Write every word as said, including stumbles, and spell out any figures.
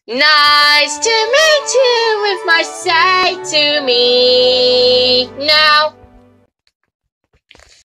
Nice to meet you if I say to me.